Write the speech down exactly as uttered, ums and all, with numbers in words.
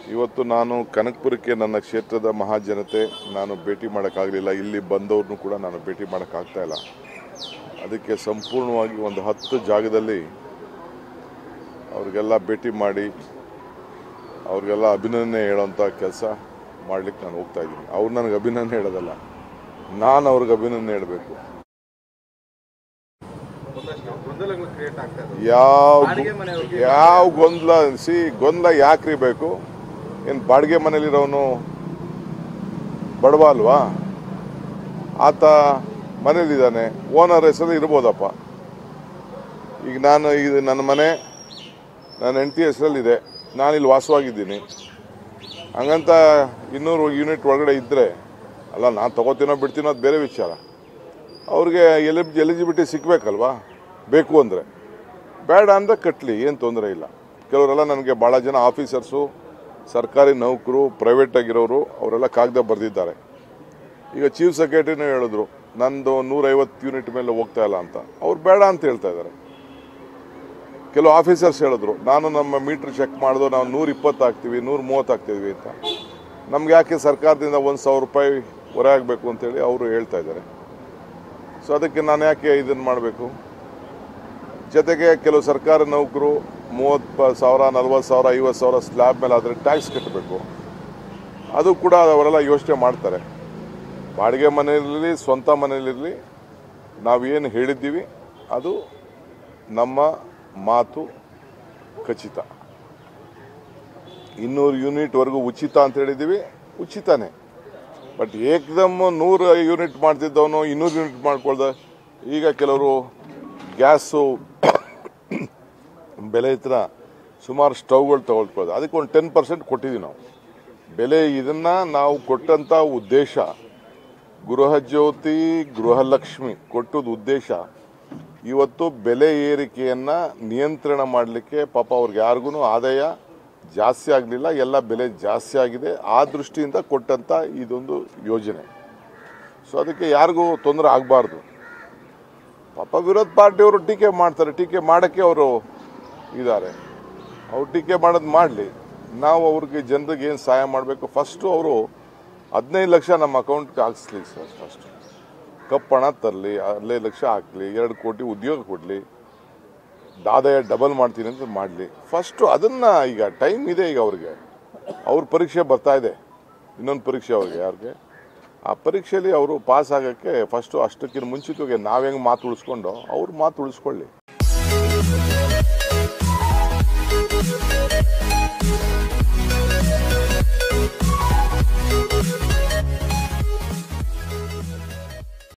ಇವತ್ತು ನಾನು ಕನಕಪುರಕ್ಕೆ ನನ್ನ ಕ್ಷೇತ್ರದ ಮಹಾಜನತೆ ನಾನು ಭೇಟಿ ಮಾಡೋಕ್ಕಾಗಲಿಲ್ಲ. ಇಲ್ಲಿ ಬಂದವ್ರನ್ನೂ ಕೂಡ ನಾನು ಭೇಟಿ ಮಾಡೋಕ್ಕಾಗ್ತಾ ಇಲ್ಲ. ಅದಕ್ಕೆ ಸಂಪೂರ್ಣವಾಗಿ ಒಂದು ಹತ್ತು ಜಾಗದಲ್ಲಿ ಅವ್ರಿಗೆಲ್ಲ ಭೇಟಿ ಮಾಡಿ ಅವ್ರಿಗೆಲ್ಲ ಅಭಿನಂದನೆ ಹೇಳೋಂಥ ಕೆಲಸ ಮಾಡಲಿಕ್ಕೆ ನಾನು ಹೋಗ್ತಾ ಇದ್ದೀನಿ. ಅವ್ರು ನನಗೆ ಅಭಿನಂದನೆ ಹೇಳೋದಲ್ಲ, ನಾನು ಅವ್ರಿಗೆ ಅಭಿನಂದನೆ ಹೇಳಬೇಕು. ಯಾವ ಯಾವ ಗೊಂದಲ ಸಿ ಗೊಂದಲ ಯಾಕ್ರಿ ಬೇಕು? ಏನು ಬಾಡಿಗೆ ಮನೇಲಿರೋನು ಬಡವ ಅಲ್ವಾ? ಆತ ಮನೇಲಿದ್ದಾನೆ, ಓನರ್ ಹೆಸರು ಇರ್ಬೋದಪ್ಪ. ಈಗ ನಾನು ಇದು ನನ್ನ ಮನೆ ನನ್ನ ಹೆಂಡತಿ ಹೆಸರಲ್ಲಿದೆ, ನಾನಿಲ್ಲಿ ವಾಸವಾಗಿದ್ದೀನಿ. ಹಂಗಂತ ಇನ್ನೂರು ಯೂನಿಟ್ ಒಳಗಡೆ ಇದ್ದರೆ ಅಲ್ಲ, ನಾನು ತಗೋತೀನೋ ಬಿಡ್ತೀನೋ ಅದು ಬೇರೆ ವಿಚಾರ. ಅವ್ರಿಗೆ ಎಲಿ ಎಲಿಜಿಬಿಲಿಟಿ ಸಿಗಬೇಕಲ್ವಾ? ಬೇಕು ಅಂದರೆ ಬೇಡ ಅಂದರೆ ಕಟ್ಟಲಿ, ಏನು ತೊಂದರೆ ಇಲ್ಲ. ಕೆಲವರೆಲ್ಲ ನನಗೆ ಭಾಳ ಜನ ಆಫೀಸರ್ಸು, ಸರ್ಕಾರಿ ನೌಕರು, ಪ್ರೈವೇಟ್ ಆಗಿರೋರು ಅವರೆಲ್ಲ ಕಾಗದ ಬರೆದಿದ್ದಾರೆ. ಈಗ ಚೀಫ್ ಸೆಕ್ರೆಟರಿನೂ ಹೇಳಿದ್ರು ನಂದು ನೂರೈವತ್ತು ಯೂನಿಟ್ ಮೇಲೆ ಹೋಗ್ತಾ ಇಲ್ಲ ಅಂತ. ಅವ್ರು ಬೇಡ ಅಂತ ಹೇಳ್ತಾ ಇದ್ದಾರೆ. ಕೆಲವು ಆಫೀಸರ್ಸ್ ಹೇಳಿದ್ರು ನಾನು ನಮ್ಮ ಮೀಟ್ರ್ ಚೆಕ್ ಮಾಡಿದ್ರು ನಾವು ನೂರ ಇಪ್ಪತ್ತು ಹಾಕ್ತೀವಿ, ನೂರ ಮೂವತ್ತು ಹಾಕ್ತಿದ್ವಿ ಅಂತ. ನಮ್ಗೆ ಯಾಕೆ ಸರ್ಕಾರದಿಂದ ಒಂದು ಸಾವಿರ ರೂಪಾಯಿ ಹೊರೆ ಆಗಬೇಕು ಅಂತೇಳಿ ಅವರು ಹೇಳ್ತಾ ಇದ್ದಾರೆ. ಸೊ ಅದಕ್ಕೆ ನಾನು ಯಾಕೆ ಇದನ್ನು ಮಾಡಬೇಕು? ಜೊತೆಗೆ ಕೆಲವು ಸರ್ಕಾರಿ ನೌಕರು ಮೂವತ್ತು ಸಾವಿರ ನಲ್ವತ್ತು ಸಾವಿರ ಐವತ್ತು ಸಾವಿರ ಸ್ಲ್ಯಾಬ್ ಮೇಲೆ ಆದರೆ ಟ್ಯಾಕ್ಸ್ ಕಟ್ಟಬೇಕು. ಅದು ಕೂಡ ಅವರೆಲ್ಲ ಯೋಚನೆ ಮಾಡ್ತಾರೆ. ಬಾಡಿಗೆ ಮನೆಯಲ್ಲಿರಲಿ ಸ್ವಂತ ಮನೆಯಲ್ಲಿರಲಿ ನಾವೇನು ಹೇಳಿದ್ದೀವಿ ಅದು ನಮ್ಮ ಮಾತು ಖಚಿತ. ಇನ್ನೂರು ಯೂನಿಟ್ವರೆಗೂ ಉಚಿತ ಅಂತ ಹೇಳಿದ್ದೀವಿ, ಉಚಿತನೇ. ಬಟ್ ಏಕದಮ್ ನೂರು ಯೂನಿಟ್ ಮಾಡ್ತಿದ್ದವನು ಇನ್ನೂರು ಯೂನಿಟ್ ಮಾಡ್ಕೊಳ್ದ. ಈಗ ಕೆಲವರು ಗ್ಯಾಸು ಬೆಲೆ ಹತ್ರ ಸುಮಾರು ಸ್ಟವ್ಗಳು ತಗೊಳ್ಕೊಳ್ಳೋದು, ಅದಕ್ಕೆ ಒಂದು ಟೆನ್ ಪರ್ಸೆಂಟ್ ಕೊಟ್ಟಿದ್ದೀವಿ ನಾವು ಬೆಲೆ. ಇದನ್ನು ನಾವು ಕೊಟ್ಟಂಥ ಉದ್ದೇಶ ಗೃಹಜ್ಯೋತಿ ಗೃಹಲಕ್ಷ್ಮಿ ಕೊಟ್ಟದ ಉದ್ದೇಶ ಇವತ್ತು ಬೆಲೆ ಏರಿಕೆಯನ್ನು ನಿಯಂತ್ರಣ ಮಾಡಲಿಕ್ಕೆ. ಪಾಪ ಅವ್ರಿಗೆ ಯಾರಿಗೂ ಆದಾಯ ಜಾಸ್ತಿ ಆಗಲಿಲ್ಲ, ಎಲ್ಲ ಬೆಲೆ ಜಾಸ್ತಿ ಆಗಿದೆ. ಆ ದೃಷ್ಟಿಯಿಂದ ಕೊಟ್ಟಂಥ ಇದೊಂದು ಯೋಜನೆ. ಸೊ ಅದಕ್ಕೆ ಯಾರಿಗೂ ತೊಂದರೆ ಆಗಬಾರ್ದು. ಪಾಪ ವಿರೋಧ ಪಾರ್ಟಿಯವರು ಟೀಕೆ ಮಾಡ್ತಾರೆ, ಟೀಕೆ ಮಾಡೋಕ್ಕೆ ಅವರು ಇದ್ದಾರೆ. ಅವ್ರು ಟೀಕೆ ಮಾಡೋದು ಮಾಡಲಿ. ನಾವು ಅವ್ರಿಗೆ ಜನರಿಗೆ ಏನು ಸಹಾಯ ಮಾಡಬೇಕು, ಫಸ್ಟು ಅವರು ಹದಿನೈದು ಲಕ್ಷ ನಮ್ಮ ಅಕೌಂಟ್ಗೆ ಹಾಕಿಸ್ಲಿ ಸರ್. ಫಸ್ಟು ಕಪ್ಪು ಹಣ ತರಲಿ, ಹದಿನೈದು ಲಕ್ಷ ಹಾಕಲಿ, ಎರಡು ಕೋಟಿ ಉದ್ಯೋಗ ಕೊಡಲಿ, ಆದಾಯ ಡಬಲ್ ಮಾಡ್ತೀನಿ ಅಂತ ಮಾಡಲಿ. ಫಸ್ಟು ಅದನ್ನು, ಈಗ ಟೈಮ್ ಇದೆ. ಈಗ ಅವ್ರಿಗೆ ಅವ್ರ ಪರೀಕ್ಷೆ ಬರ್ತಾ ಇದೆ, ಇನ್ನೊಂದು ಪರೀಕ್ಷೆ ಅವ್ರಿಗೆ ಯಾರಿಗೆ ಆ ಪರೀಕ್ಷೆಯಲ್ಲಿ ಅವರು ಪಾಸ್ ಆಗೋಕ್ಕೆ ಫಸ್ಟು ಅಷ್ಟಕ್ಕಿಂತ ಮುಂಚಿತವಾಗಿ ನಾವು ಹೆಂಗೆ ಮಾತು ಉಳಿಸ್ಕೊಂಡು ಅವ್ರು ಮಾತು ಉಳಿಸ್ಕೊಳ್ಳಿ.